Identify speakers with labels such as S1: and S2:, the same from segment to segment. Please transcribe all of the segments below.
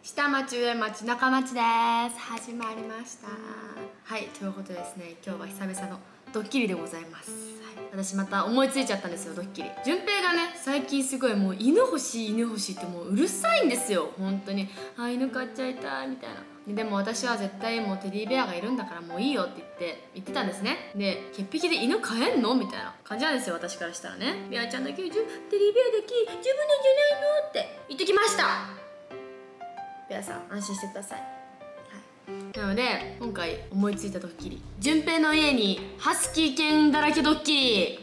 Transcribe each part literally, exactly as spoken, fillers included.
S1: 下町上町中町です。始まりました。はい、ということでですね、今日は久々のドッキリでございます。はい、私また思いついちゃったんですよ、ドッキリ。順平がね、最近すごいもう犬欲しい犬欲しいってもううるさいんですよ、本当に。あ、犬飼っちゃいたいみたいな。でも私は絶対もうテディベアがいるんだからもういいよって言って言ってたんですね。で、潔癖で犬飼えんのみたいな感じなんですよ、私からしたらね。ベアちゃんだけテディベアだけ十分なんじゃないのって言ってきました。ベアさん安心してください。はい、なので今回思いついたドッキリ、順平の家にハスキー犬だらけドッキリ。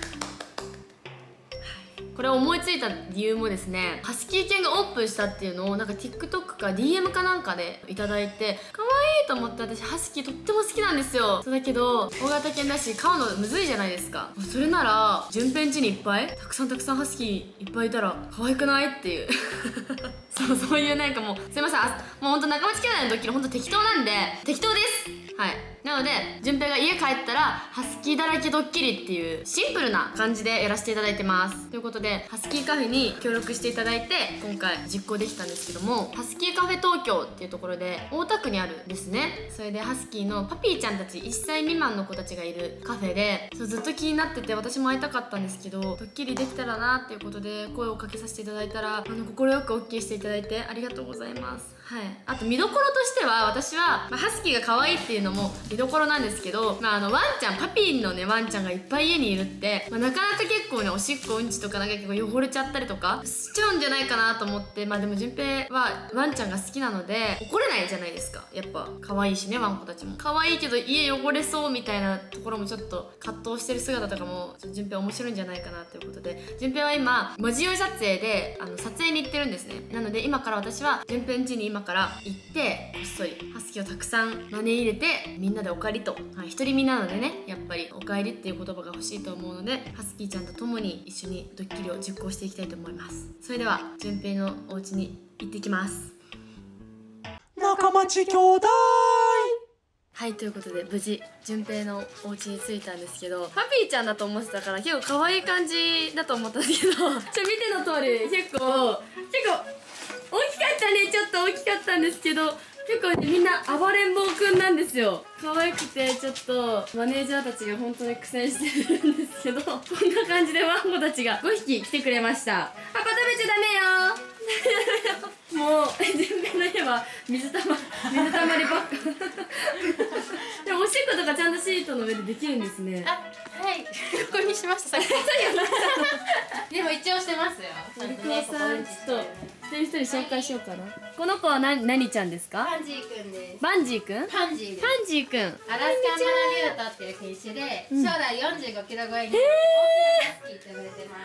S1: これを思いついた理由もですね、ハスキー犬がオープンしたっていうのをなんか TikTok か ディーエム かなんかでいただいて、可愛いと思って私ハスキーとっても好きなんですよ。そうだけど大型犬だし飼うのむずいじゃないですか。それなら順平ん家にいっぱいたくさんたくさんハスキーいっぱいいたら可愛くないっていうそうそういうなんかもうすいません、あもうほんと仲間違いのドッキリほんと適当なんで適当です。はい、なので順平が家帰ったらハスキーだらけドッキリっていうシンプルな感じでやらせていただいてます。ということでハスキーカフェに協力していただいて今回実行できたんですけども、ハスキーカフェ東京っていうところで大田区にあるんですね。それでハスキーのパピーちゃんたちいっさい未満の子たちがいるカフェで、そうずっと気になってて私も会いたかったんですけど、ドッキリできたらなっていうことで声をかけさせていただいたら、あの快く オーケー していただいてありがとうございます。はい、あと見どころとしては私は、まあ、ハスキーが可愛いっていうのも見どころなんですけど、まあ、あのワンちゃんパピーのねワンちゃんがいっぱい家にいるって、まあ、なかなか結構ねおしっこうんちとかなんか結構汚れちゃったりとかしちゃうんじゃないかなと思って、まあでも順平はワンちゃんが好きなので怒れないじゃないですか。やっぱ可愛いしね、ワンコたちも可愛いけど家汚れそうみたいなところもちょっと葛藤してる姿とかも順平面白いんじゃないかなということで、順平は今文字用意撮影であの撮影に行ってるんですね。なので今から私は順平ん家に今から行ってこっそりハスキーをたくさん招き入れてみんなでお帰りと、はい、独り身なのでねやっぱりお帰りっていう言葉が欲しいと思うのでハスキーちゃんと共に一緒にドッキリを実行していきたいと思います。それでは順平のお家に行ってきます。
S2: 中町兄弟。
S1: はい、ということで無事順平のお家に着いたんですけど、パピーちゃんだと思ってたから結構可愛い感じだと思ったんですけどちょ見ての通り結構結構大きかったね。ちょっと大きかったんですけど結構、ね、みんな暴れん坊くんなんですよ。可愛くてちょっとマネージャーたちが本当に苦戦してるんですけどこんな感じでワンコたちがごひき来てくれました。パパ食べちゃダメよもう順平の家は水たま水たまりばっかでもおしっことかちゃんとシートの上でできるんですね。
S3: あ、はい、ここにしました。でも一応してますよ。
S1: お利口さん、ちょっと一人一人紹介しようかな。この子は何何ちゃんですか？
S3: パンジーくんです。
S1: バンジーくん？
S3: パンジーです。
S1: パンジーくん。
S3: アラスカンマナリュートっていう品種で、将来よんじゅうごキロ超えに大きなハスキーって言われてます。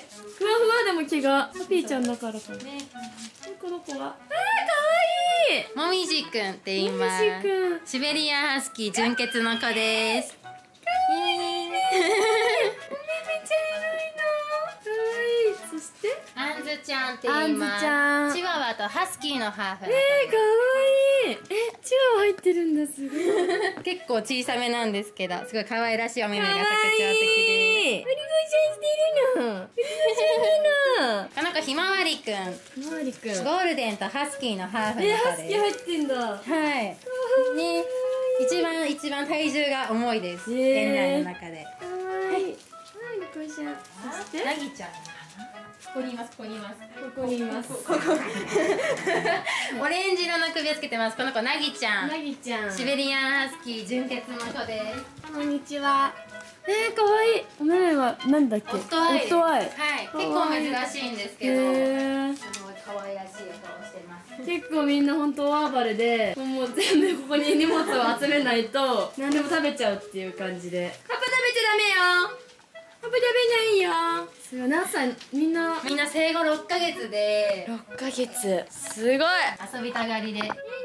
S1: ふわふわでも毛がパピーちゃんだからかな。ね、この子はあーかわいい。
S3: もみじくんって言います。
S1: もみじくん。
S3: シベリアンハスキー純血の子です。かわいい。めっちゃエロい
S1: な。かわいい。そして
S3: アンズちゃんって言います。
S1: アンズちゃん。
S3: チワワとハスキーのハーフ。
S1: えー、かわいい。え、チワワ入ってるんだ、すごい。
S3: 結構小さめなんですけど、すごい可愛らしいお目目が特徴的で。
S1: かわいい。プリゴちゃんしてるの。プリゴちゃん
S3: この子ひまわりくん。
S1: ひまわりくん。
S3: ゴールデンとハスキーのハーフの子
S1: え、
S3: です。
S1: ハスキー入ってんだ。
S3: はい。ね、一番一番体重が重いです。園内の中で。
S1: かわいい。こちゃん。そして
S3: なぎちゃん。ここにいます。ここにいます。
S1: ここにいます。
S3: ここ。オレンジ色の首をつけてます。この子なぎちゃん。
S1: なぎちゃん。
S3: シベリアンハスキー純血の子です。
S1: こんにちは。えー、かわいい。お目目はなんだっけ？
S3: オットアイです。
S1: オットアイ。
S3: はい。結構珍しいんですけど。
S1: へー。
S3: 可愛らしいお顔してます。
S1: 結構みんな本当大暴れで、もう全部ここに荷物を集めないと何でも食べちゃうっていう感じで。パパ食べちゃダメよ。パパ食べないよ。すごい、何歳？みんな
S3: みんな生後ろっかげつで
S1: ろっかげつ。すごい。
S3: 遊びたがりで。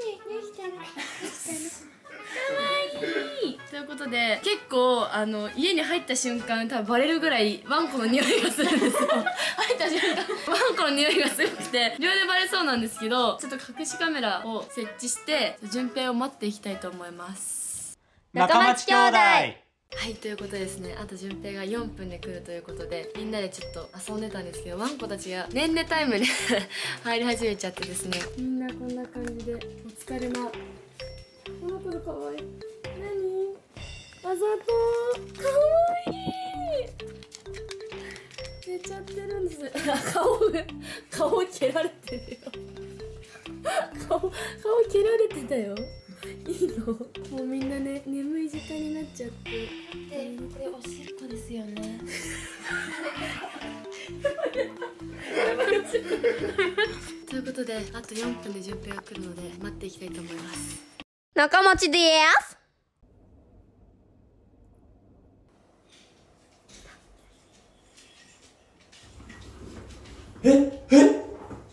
S1: ということで結構あの家に入った瞬間多分バレるぐらいワンコの匂いがするんですよ入った瞬間ワンコの匂いがすごくて秒でバレそうなんですけど、ちょっと隠しカメラを設置して順平を待っていきたいと思います。
S2: 中町兄弟。
S1: はい、ということでですね、あと順平がよんぷんで来るということで、みんなでちょっと遊んでたんですけど、ワンコたちがねんねタイムで入り始めちゃってですね、みんなこんな感じでお疲れま。この子かわいい。何？あざとかわいい。寝ちゃってるんです。顔が顔蹴られてるよ。顔顔蹴られてたよ。いいの？もうみんなね、眠い時間になっちゃって。
S3: で、これおしっこですよね。
S1: ということで、あとよんぷんで順平が来るので待っていきたいと思います。
S4: 中町です。
S2: ええ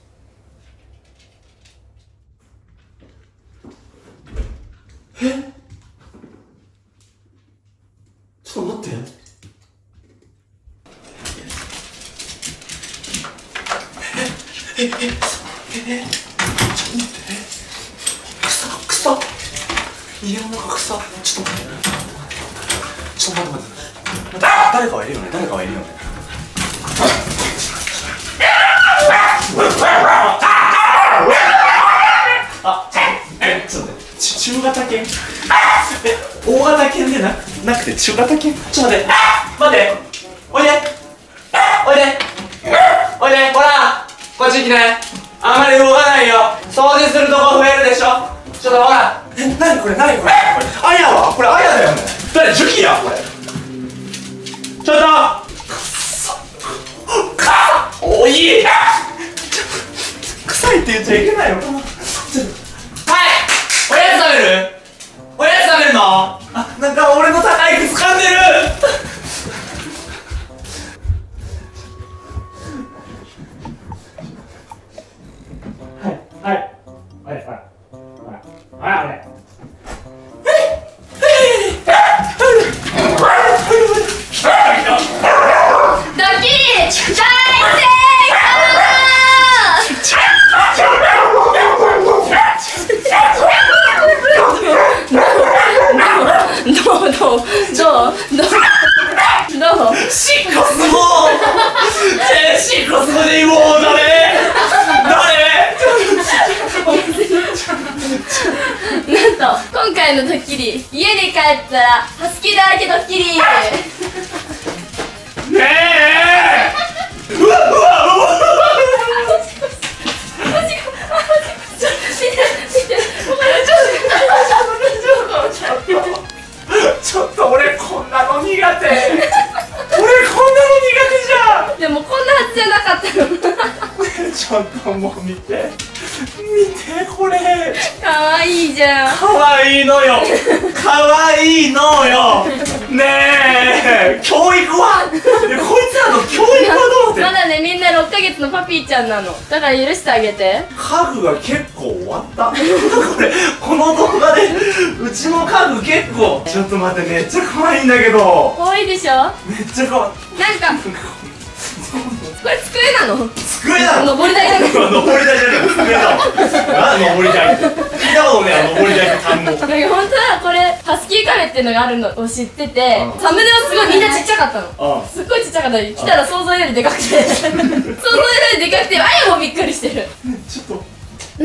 S2: えちょっと待って。ええええええちょっと待って。草草家の中草。ちょっと待ってちょっと待って待って待って誰かはいるよね誰かはいるよね。あ、え、ちょっと待って、中型犬？え、大型犬でななくて中型犬？ちょっと待って、待って、おいでおいでおいで、ほらこっち来ね。あまり動かないよ。掃除するとこ増えるでしょ。ちょっとほら。え、なにこれなにこれこれあやはこれあやだよね。誰ジュキやこれ。ちょっとくっそかっおい臭いって言っちゃいけないよ。はい、おやつ食べる？おやつ食べるの？あ、なんか俺の高い木掴んでるはいはいはいはいはいはい
S1: ドッキリ大成功。どうどうどうどうどう
S2: シッコすごいえー、シッコすごいもう誰誰
S1: なんと今回のドッキリ、家に帰ったらハスキーだらけドッキリ。
S2: ねえうわうわうわちょっと俺こんなの苦手俺こんなの苦手じゃん。
S1: でもこんなはずじゃなかったの
S2: ちょっともう見て見てこれ
S1: かわいいじゃん。
S2: かわいいのよかわいいのよねえ教育はこいつらの教育はどうって
S1: まだね、みんなろっかげつのパピーちゃんなの。だから許してあげて。
S2: 家具が結構終わったこれこの動画でうちの家具結構ちょっと待ってめっちゃ可愛いんだけど。
S1: かわいいでしょ。
S2: めっちゃ可愛い
S1: なんかこれ机なの？
S2: 机なの？
S1: 登り台だね。
S2: 登り台じゃない机だわ。何登り台って聞いたことねえ登り台って単語。
S1: 本当はこれハスキーカフェっていうのがあるのを知ってて、サムネはすごいみんなちっちゃかったの。すっごいちっちゃかったのに来たら想像よりでかくて想像よりでかくてあやもびっくりしてる。
S2: ちょっと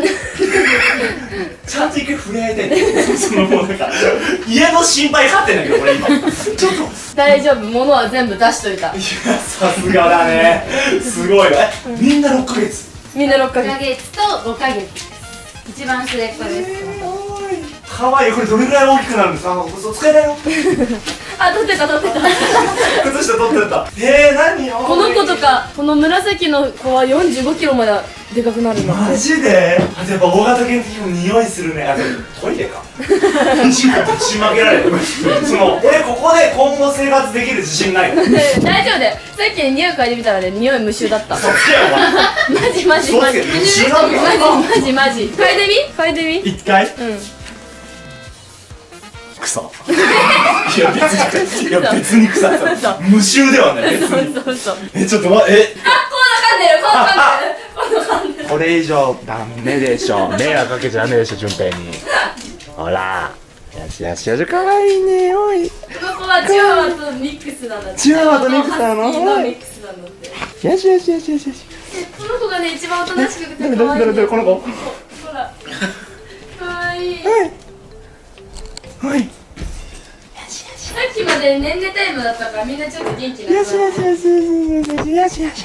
S2: ちゃんと一回触れ合いたいそのもうなんか家の心配かってんだけどこれ今ちょっと
S1: 大丈夫、物は全部出しといた。
S2: いやさすがだねすごいえみんなろっかげつ
S1: みんなろっか
S3: ろっか
S1: げ
S3: げつとごかげつです。一番末っ子です。
S2: かわいい。これどれぐらい大きくなるんですか？嘘使えないよ
S1: あ、取ってた取ってた
S2: 靴下取ってた。えー、何よ
S1: この子とか、この紫の子はよんじゅうごキロまででかくなるんだって。
S2: マジで？あとやっぱ大型犬って匂いするね。あ、でもトイレかぶちまけられるその俺ここで今後生活できる自信ないの
S1: 大丈夫だよ。さっきね、匂い嗅いでみたらね、匂い無臭だった。
S2: そっちやお前
S1: マジマジマジ
S2: 無臭なんだ
S1: マジマジマジ。嗅いでみ嗅いでみ
S2: 一回
S1: うん
S2: 草いや別にいや別に草さ無臭ではない別に
S1: そうそうそう。
S2: えちょっと待ってえ
S1: あ、こう噛んでるこう噛んでるこう噛んでる。
S2: これ以上ダメでしょ迷惑かけちゃダメでしょ順平にほらよしよしよし、かわいいね。おい、
S1: この子はチワワとミックスなんだって。
S2: チワワとミックスなの。
S1: ハスキーのミックスなんだって。
S2: よしよしよしよしよし。
S1: この子がね、一番おとなしくて可愛い。
S2: どれどれどれどれ、この子。
S1: ほら、可愛い。
S2: はい。
S1: さっきまで年齢タイムだったから、みんなちょっと元気になった。
S2: よしよしよしよしよしよしよしよしよしよし。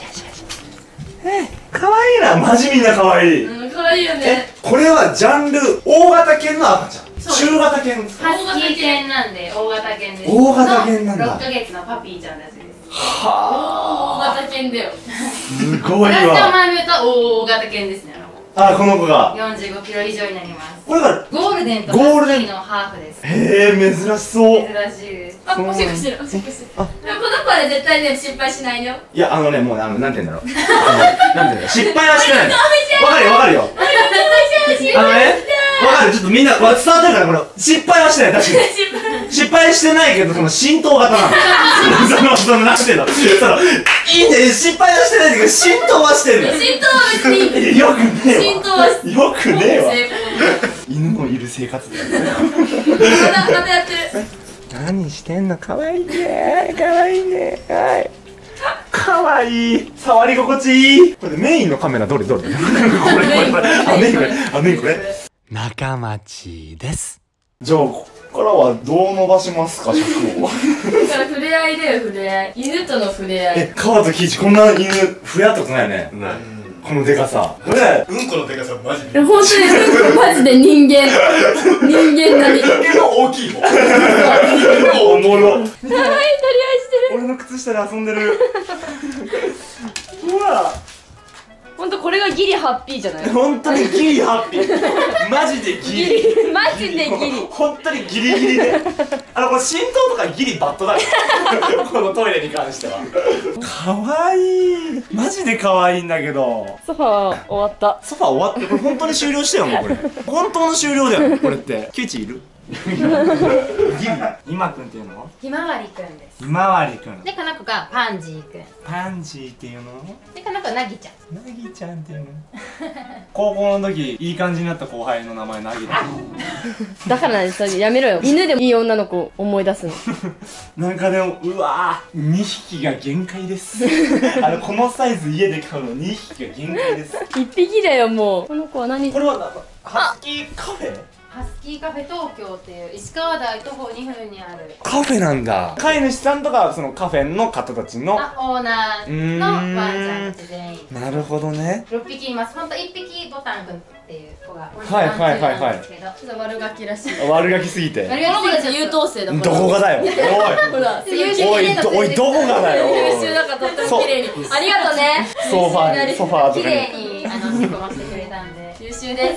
S2: かわいいな、マジみんなかわいい。
S1: うん、可愛いよね。
S2: これはジャンル大型犬の赤ちゃん。中型犬。
S3: ハスキー犬なんで大型犬です。
S2: 大型犬なんだ。
S3: ろっかげつのパピーちゃんらしいです。
S2: は
S1: 大型犬だよ。
S2: すごい
S3: 私の
S2: わ。
S3: 前見ると大型犬ですね。
S2: あ、この子が。
S3: よんじゅうごキロ以上になります。
S2: これが
S3: ゴールデンとハスキーのハーフです。
S2: へえ、珍しそう。
S3: 珍しいです。
S1: あ、おしっこしてる、おしっこしてる。でもこの子はね、絶対ね、失敗しないよ。
S2: いや、あのね、もうあの、なんて言うんだろう。なんて言うんだろう、失敗はしてないの。わかるよ、わかるよ。あのね、わかる、ちょっとみんな、わ伝わってるから、これ、失敗はしてない、確かに。失敗してないけど、その浸透型なの。その、その、なんて言うの、その、いいね、失敗はしてないんだけど、浸透はしてるの。
S1: 浸透は別にいい。
S2: よくねえわ。
S1: 浸透は
S2: よくねえわ。
S1: 成功。
S2: 犬のいる生活だよね。
S1: まだ、まだやってる。
S2: 何してんの、かわいいね、かわいいね。はい。かわいい。触り心地いい。これメインのカメラどれどれこれこれこれ。あ、メインこれ。あ、メインこれ。中町です。じゃあ、ここからはどう伸ばしますか、尺を。
S1: だから触れ合いだよ、触れ合い。犬との触れ合い。
S2: え、川とキイチ、こんな犬、触れ合ったことないよね。ない。このデカさ。これ、
S5: うんこのでかさマジで。
S1: 本当に、マジで人間。人間なり。
S5: 人間の大きいもん。
S2: おもろ。
S1: 可愛い、取り合いしてる。
S2: 俺の靴下で遊んでる。うわ。
S1: ほんとこれがギリハッピーじゃない？
S2: 本当にギリハッピー。マジでギリ。
S1: マジでギリ。
S2: 本当にギリギリで。あの、これ浸透とかギリバットだよ。このトイレに関しては。かわいい。マジでかわいいんだけど。
S1: ソファー終わった。
S2: ソファー終わって、これ本当に終了したよ、もうこれ。本当の終了だよ、これって。キュウチいる？ギリ。今くんっていうの？
S3: ひまわりくんです。
S2: ひまわりくん。
S3: で、この子がパンジーくん。
S2: パンジーっていうの？
S3: で、この子なぎちゃん。
S2: なぎちゃんっていうの？高校の時、いい感じになった後輩の名前なぎだ。
S1: だからね、それやめろよ。犬でもいい女の子思い出すの。
S2: なんかでも、うわぁ、にひきが限界です。あの、このサイズ家で買うのにひきが限界です。
S1: 一匹だよ、もう。この子は何？
S2: これはなんか、ハスキーカフェ？
S3: ハスキーカフェ東京っていう石川台徒歩にふんにある
S2: カフェなんだ。飼い主さんとか、そのカフェの方たちの。
S3: あオーナーのワンちゃんたち全員。
S2: なるほどね。
S3: ろっぴきいます。ほんといっぴきボタンくんっていう子が
S2: はいはいはいはい。
S3: ちょ
S1: ちょっと悪ガキらしい。
S2: 悪ガキすぎて。
S3: 悪
S1: この子たち優等生だから。
S2: どこがだよ。
S1: ほら、優秀
S2: おい、おい、どおい、どこがだよ。
S1: 優秀だからとっても綺麗に。ありがとうね。
S2: ソファーに、ソファーと
S3: 綺
S2: かに。
S3: 麗にあのおしっこましてくれたんで。
S1: 優秀です。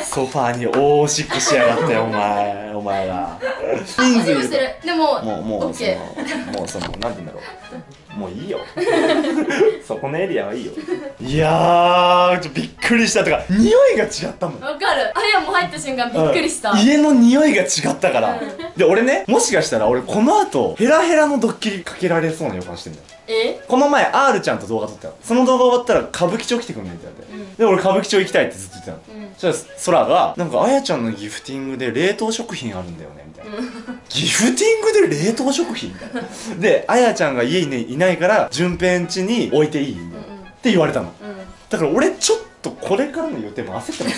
S2: ソファーに大おしっこしやがって、お前、お前ら。人数いる
S1: してる。でも、
S2: もう、もう、そ
S1: オッケ
S2: の、もう、その、なんて言うんだろう。もういいよ。そこのエリアはいいよ。いやー、ちょっとびっくりしたとか、匂いが違ったもん。
S1: わかる。あやも入った瞬間びっくりした。
S2: 家の匂いが違ったから。で、俺ね、もしかしたら俺この後、ヘラヘラのドッキリかけられそうな予感してんだよ。
S1: え？
S2: この前、R ちゃんと動画撮ったの。その動画終わったら歌舞伎町来てくんねんって言われて。で、俺歌舞伎町行きたいってずっと言ってたの。そしたら、空が、なんか、あやちゃんのギフティングで冷凍食品あるんだよね、みたいな。ギフティングで冷凍食品みたいな。で、あやちゃんが家にいないから、順平ん家に置いていいみたいな。って言われたの。だから俺ちょっとこれからの予定も焦ってます。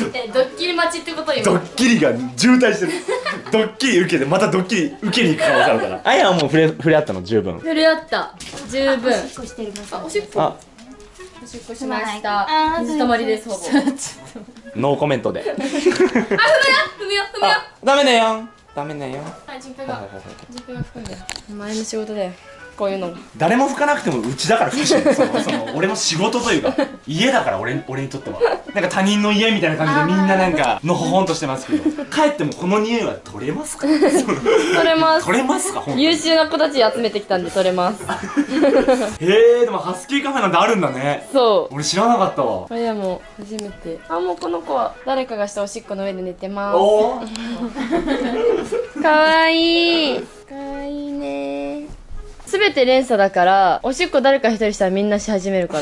S1: え、ドッキリ待ちってこと今？
S2: ドッキリが渋滞してる。ドッキリ受けてまたドッキリ受けに行く可能性あるから。あやはもう触れ触れ合ったの十分。
S1: 触れ合った十分。
S3: おしっこしてるます。
S1: あ、おしっこ。
S2: あ、
S1: おしっこしました。水たまりですほぼ。
S2: ノーコメントで。
S1: あ、踏むよ、踏むよ、踏むよ。
S2: ダメだよ。ダメだよ。
S1: はい、順平が。順平が吹くんだよ。お前の仕事だよ。こういうの。
S2: 誰も吹かなくてもうちだから吹くし、そのその俺の仕事というか家だから俺俺にとってはなんか他人の家みたいな感じでみんななんかのほほんとしてますけど、帰ってもこの匂いは取れますか？
S1: 取れます。
S2: 取れますか？本当に
S1: 優秀な子たち集めてきたんで取れます。
S2: へえ、でもハスキーカフェなんてあるんだね。
S1: そう。
S2: 俺知らなかったわ。
S1: これはもう初めて。あ、もうこの子は誰かがしたおしっこの上で寝てます。
S2: お
S1: ー。かわいい。かわいいね。すべて連鎖だから、おしっこ誰か一人したらみんなし始めるから。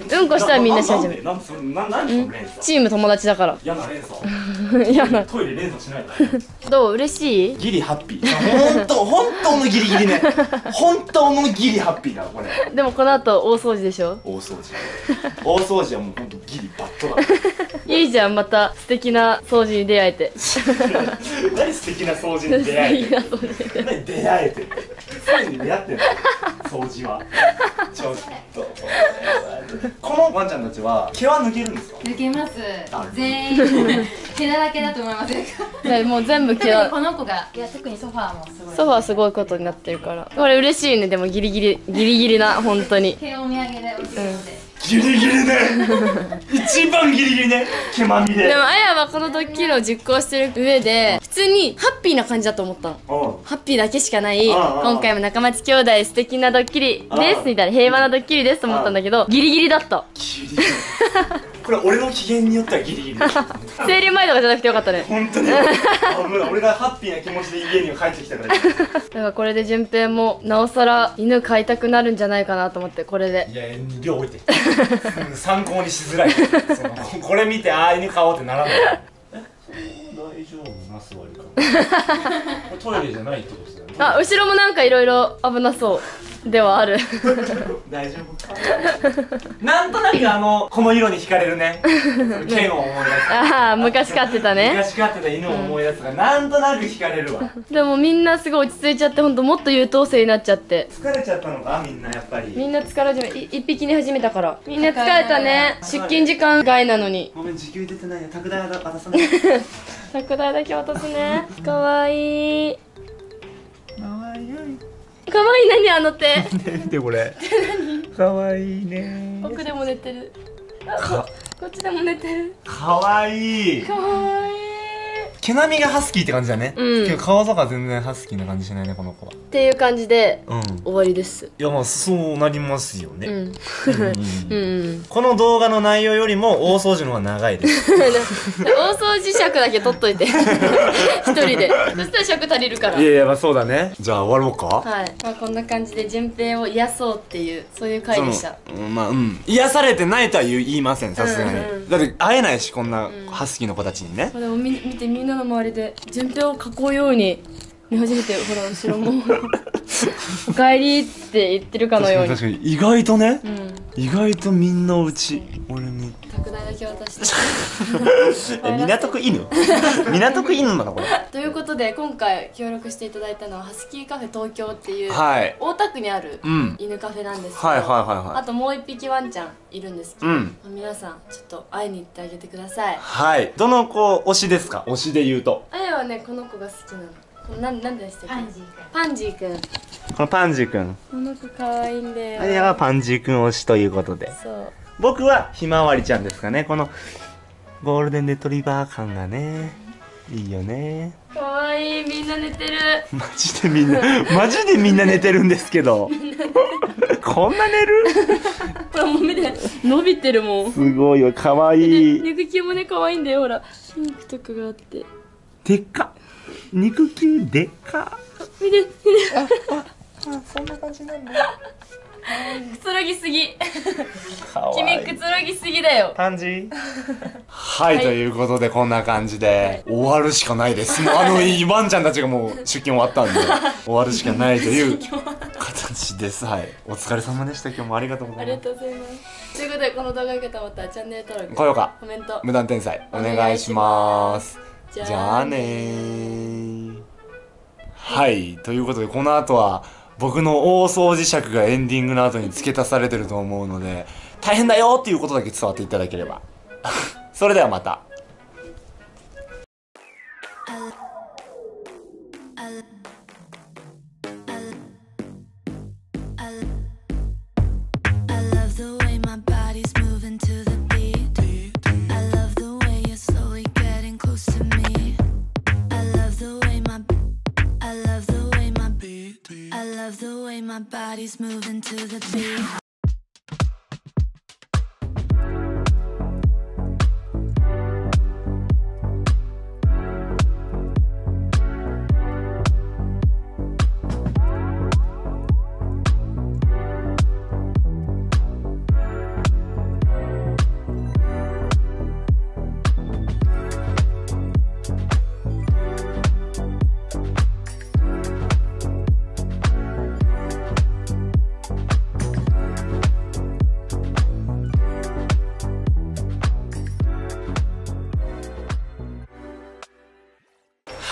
S1: うんこしたらみんなし始める。
S2: なんでそれな何その連鎖。
S1: チーム友達だから
S2: 嫌な連鎖。
S1: 嫌な。
S2: トイレ連鎖しないの。
S1: どう嬉しい？
S2: ギリハッピー。本当本当のギリギリね。本当のギリハッピーだこれ。
S1: でもこの後大掃除でしょ。
S2: 大掃除。大掃除はもう本当ギリバットだ。
S1: いいじゃん、また素敵な掃除に出会えて。
S2: 何素敵な掃除に出会えて。何出会えて。そういうに出会ってんの。掃除は。ちょっと。このワンちゃんたちは毛は抜けるんですか？
S3: 抜けます。全員毛だらけだと思いませんか？
S1: ね、もう全部毛
S3: 特に
S1: は。
S3: この子が、いや特にソファーもすごい。
S1: ソファーすごいことになってるから。これ嬉しいね。でもギリギリギリギリな本当に。
S3: 毛お土産でおいしいので。
S2: ギリギリね。一番ギリギリね。毛まみれ。
S1: でもあやはこのドッキリを実行してる上で普通にハッピーな感じだと思ったの。
S2: うん。
S1: ハッピーだけしかない
S2: んうん
S1: 今回も中町兄弟素敵なドッキリですみたいな平和なドッキリですと思ったんだけどギリギリだった。
S2: ギリギリ。これ俺の機嫌によってはギリギリ。
S1: 生理前とかじゃなくてよかったね。
S2: 本当に。あ、もう俺がハッピーな気持ちで家に帰ってきたから。
S1: だからこれで順平もなおさら犬飼いたくなるんじゃないかなと思ってこれで。
S2: いや、量置いて。参考にしづらい。そのこれ見てああ犬飼おうってならない。大丈夫な座りか。これトイレじゃないってことですよね。
S1: あ、後ろもなんかいろいろ危なそうではある。
S2: 大丈夫か。なんとなくあのこの色に惹かれるね。剣を思い出す。
S1: ああ、昔飼ってたね。
S2: 昔飼ってた犬を思い出すから、なんとなく惹かれるわ。
S1: でもみんなすごい落ち着いちゃってほんともっと優等生になっちゃって。
S2: 疲れちゃったのかみんなやっぱり。
S1: みんな疲れ始めい一匹に始めたからみんな疲れたね。出勤時間外なのに。
S2: ごめん時給出てないよ。拓大渡さない。
S1: 拓大だけ渡すね。かわいい。
S2: かわいい。
S1: かわいい。何あの手。
S2: 見てこれ。かわいいね。
S1: 奥でも寝てる。あ、こっちでも寝てる。
S2: かわいい。
S1: かわいい。
S2: 毛並みがハスキーって感じだね。
S1: うん
S2: けど顔とか全然ハスキーな感じしないねこの子は。
S1: っていう感じで
S2: うん。
S1: 終わりです。
S2: いやまあそうなりますよね。
S1: うん。
S2: うん
S1: うん。
S2: この動画の内容よりも大掃除の方が長いです。
S1: 大掃除尺だけ取っといて。一人で。そしたら尺足りるから。
S2: いやいやまあそうだね。じゃあ終わろうか。
S1: はい。まあこんな感じで順平を癒そうっていうそういう回でした。
S2: そのうんまあうん癒されてないとは言い言いませんさすがに、
S1: うんうん
S2: だって会えないしこんなハスキーの子たちにね、
S1: でもみ見てみんなの周りで順平を囲うように見始めてほら後ろもおかえりって言ってるかのように。
S2: 確かに意外とね、
S1: うん。
S2: 意外とみんなうち俺に
S1: 拓大だけ渡して。
S2: え港区犬港区犬なのこれ。
S1: ということで今回協力していただいたのはハスキーカフェ東京っていう
S2: はい
S1: 大田区にある
S2: うん
S1: 犬カフェなんですけど、
S2: はいはいはいはい
S1: あともう一匹ワンちゃんいるんですけど、
S2: うん
S1: 皆さんちょっと会いに行ってあげてください。
S2: はいどの子推しですか？推しで言うと
S1: あやはねこの子が好きなの。このなんなんでしたっけ？
S3: パンジー
S1: パンジーくん。
S2: このパンジーくん
S1: この子可愛いんだよ。
S2: あれはパンジーくん推しということで
S1: そう。
S2: 僕はひまわりちゃんですかね。このゴールデンレトリバー感がねいいよね。
S1: 可愛いみんな寝てる。
S2: マジでみんなマジでみんな寝てるんですけどこんな寝る
S1: ほらもう目で伸びてるもん。
S2: すごいよかわいい。
S1: 肉球もね可愛いんだよほら。ピンクとかがあって。
S2: でっか肉球でっか。
S1: 見て見て。
S2: そんな感じなんだ。
S1: くつろぎすぎ。
S2: かわいい
S1: 君くつろぎすぎだよ。
S2: 感じはい、はい、ということでこんな感じで終わるしかないです。もうあのワンちゃんたちがもう出勤終わったんで終わるしかないという形です。はいお疲れ様でした。今日もありがとうございます。
S1: ありがとうございます。ということでこの動画が良かったらまたチャンネル登録
S2: 高評価
S1: コメント
S2: 無断転載お願いします
S1: じゃあ
S2: じゃあねー。はいということでこの後は僕の大掃除尺がエンディングの後に付け足されてると思うので大変だよっていうことだけ伝わっていただければそれではまた。
S6: My body's moving to the beat.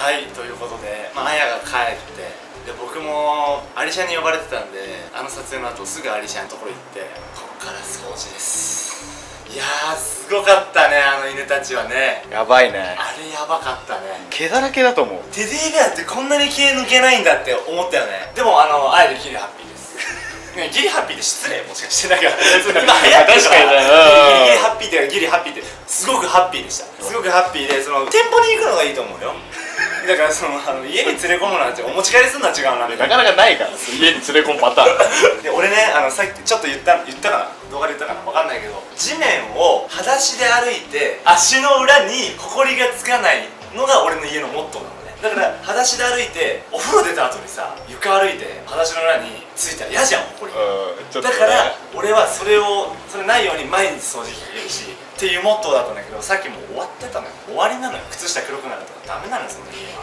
S7: はい、ということで、まあ、あやが帰ってで僕もアリシャに呼ばれてたんで、あの撮影の後すぐアリシャのところ行って、こっから掃除です。いやーすごかったね、あの犬たちはね。
S2: やばいね。
S7: あれやばかったね。
S2: 毛だらけだと思う。
S7: テディベアってこんなに毛抜けないんだって思ったよね。でもあのあえてギリハッピーです。ね、ギリハッピーで失礼もしかしてなんか今流行ってるからギリハッピーってギリハッピーってすごくハッピーでした。すごくハッピーで、その店舗に行くのがいいと思うよ。だからそのあの家に連れ込むなんてお持ち帰りするのは違うなみたいな。
S2: なかなかないから家に連れ込むパターン
S7: で俺ね、あのさっきちょっと言った言ったかな、動画で言ったかな分かんないけど、地面を裸足で歩いて足の裏にホコリがつかないのが俺の家のモットーなのね。だから裸足で歩いてお風呂出た後にさ、床歩いて裸足の裏についたら嫌じゃん、ホコリが。だから俺はそれをそれないように毎日掃除機かけるしっていうモットーだったんだけど、さっきもう終わってたのよ。終わりなのよ。靴下黒くなるとかダメなのよ、その家は。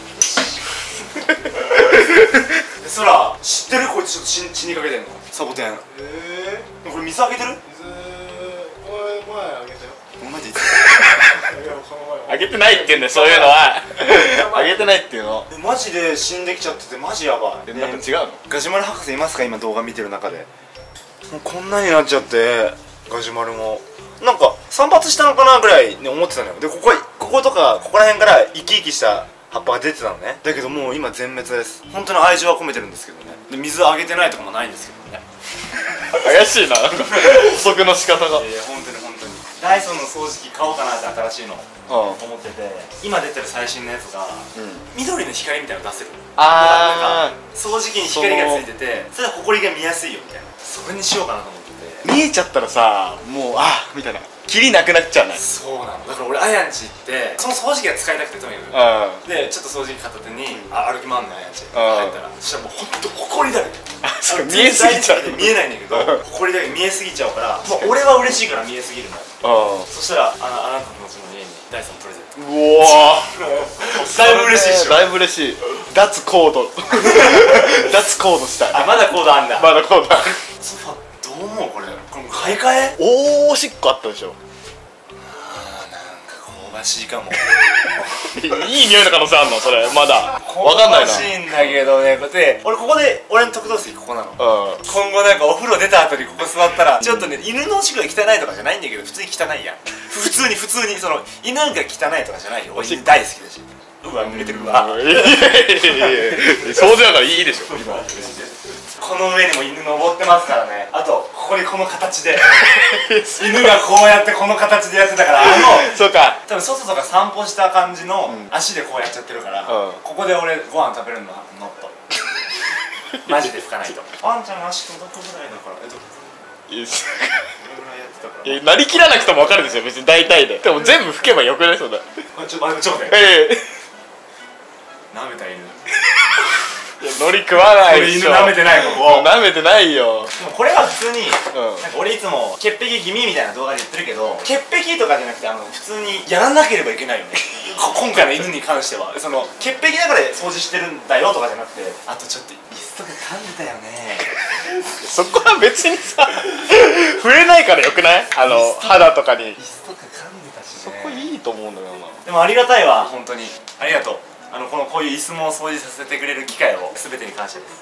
S7: でそら知ってる？こいつちょっと血血にかけてんのサボテン。へえ。これ水あげてる？
S5: 水これ前あげたよ。
S7: この前でいつ
S2: あげてないって言うんだよ、そういうのはあげてないっていうの。
S7: マジで死んできちゃっててマジやばい。
S2: なんか違うの？
S7: ガジュマル博士いますか？今動画見てる中で。もうこんなになっちゃってガジュマルもなんか散髪したのかなぐらいに思ってたのよ。でこここことかここら辺から生き生きした葉っぱが出てたのね。だけどもう今全滅です。本当に愛情は込めてるんですけどね。で水あげてないとかもないんですけどね。
S2: 怪しいな、なんか補足の仕方が。
S7: いや本当に本当にダイソンの掃除機買おうかなって新しいの思ってて、今出てる最新のやつが、うん、緑の光みたいなの出せる。ああ掃除機に光がついてて、それでホコリが見やすいよみたいな、それにしようかなと思ってて。
S2: 見えちゃったらさ、もうあみたいなキリなくなっちゃうね。
S7: そうなの。だから俺あやんち行ってその掃除機が使いたくてとにかくでちょっと掃除機片手に、うん、あ歩き回んのあやんち入ったら、そしたらもうほんとホコリだらけ。
S2: 見えすぎちゃう。
S7: 見えないんだけどホコリだけ見えすぎちゃうから、もう俺は嬉しいから見えすぎるのよ。そしたらあのあなたの家の家にダイソンプレゼント。
S2: うわ
S7: だいぶ嬉しいでしょ。
S2: だいぶ嬉しい。脱コード脱コードしたい。
S7: あまだコードあんだ。
S2: まだコードある。
S7: ソファどう思うこれ？これ買い替え？
S2: おーしっこあったでしょ。
S7: あーなんか香ばしいかも。
S2: いい匂いの可能性あるのそれ？まだわかんないな。
S7: 香ばしいんだけどね。こうやって俺ここで俺の特等席ここなの。うん、今後なんかお風呂出た後にここ座ったらちょっとね、犬のおしっこが汚いとかじゃないんだけど普通に汚いやん。普通に普通にその犬が汚いとかじゃないよ。俺犬大好きだし。うわ濡れてるわ。
S2: いやいやいや掃除だからいいでしょ今。
S7: この上にも犬登ってますからね。あとここにこの形で犬がこうやってこの形でやってたから、あの
S2: そうか
S7: 多分外とか散歩した感じの足でこうやっちゃってるから、うん、ここで俺ご飯食べるのはノットマジで拭かないと。あんちゃん足届くぐらいだからえっといいっす
S2: えなりきらなくても分かるんですよ別に大体で。でも全部拭けばよくない？そうだ。
S7: ちょっと待って。
S2: ええ
S7: 舐めた犬。
S2: いや海苔食わないでしょ。
S7: 犬舐めてないここ。
S2: 舐めてないよ。
S7: でもこれは普通に、うん、なんか俺いつも潔癖気味みたいな動画で言ってるけど、潔癖とかじゃなくてあの普通にやらなければいけないよね。今回の犬に関してはその潔癖だから掃除してるんだよとかじゃなくて、あとちょっと椅子とか噛んでたよね。
S2: そこは別にさ触れないからよくない？あの肌とかに。
S7: 椅子とか噛んでたし
S2: そ
S7: ね。
S2: こいいと思うんだよな。
S7: でもありがたいわ本当に。ありがとう。あのこのこういう椅子も掃除させてくれる機会を全てに感謝です。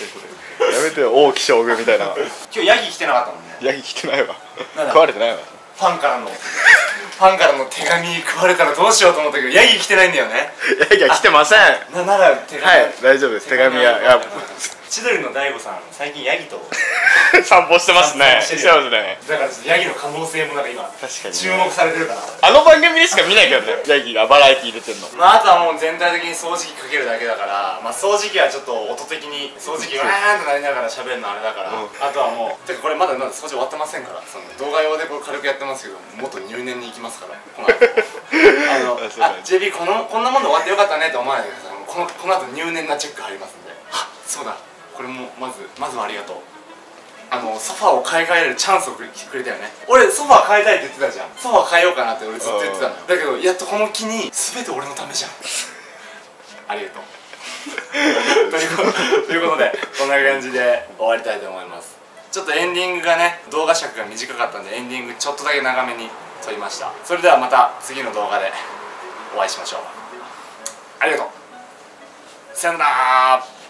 S2: やめてよ王毅将軍みたいな。
S7: 今日ヤギ来てなかったもんね。
S2: ヤギ来てないわ。食われてないわ。
S7: ファンからのファンからの手紙食われたらどうしようと思ったけどヤギ来てないんだよね。
S2: ヤギは来てません。
S7: ななら手紙
S2: はい大丈夫です。手紙はや
S7: 千鳥の大悟さん最近ヤギと
S2: 散歩してますね。してますね。
S7: だからヤギの可能性もなんか今
S2: 確かに
S7: 注目されてるから。
S2: あの番組でしか見ないけどねヤギがバラエティー出てんの。
S7: まああとはもう全体的に掃除機かけるだけだから、まあ掃除機はちょっと音的に掃除機わーんとなりながら喋るのあれだから、あとはもうてかこれまだまだ掃除終わってませんから、その動画用でこれ軽くやってますけどもっと入念にいきますからこの後あのあ ジェイビー このこんなもんで終わってよかったねって思わないでください。このこの後入念なチェック入りますんで。あそうだこれもまずまずはありがとう。あのソファーを買い替えれるチャンスをくれたよね。俺ソファー買いたいって言ってたじゃん。ソファー変えようかなって俺ずっと言ってたのよ。だけどやっとこの機に全て俺のためじゃんありがとうということということでこんな感じで終わりたいと思います。ちょっとエンディングがね動画尺が短かったんでエンディングちょっとだけ長めに撮りました。それではまた次の動画でお会いしましょう。 ありがとう。さよなら。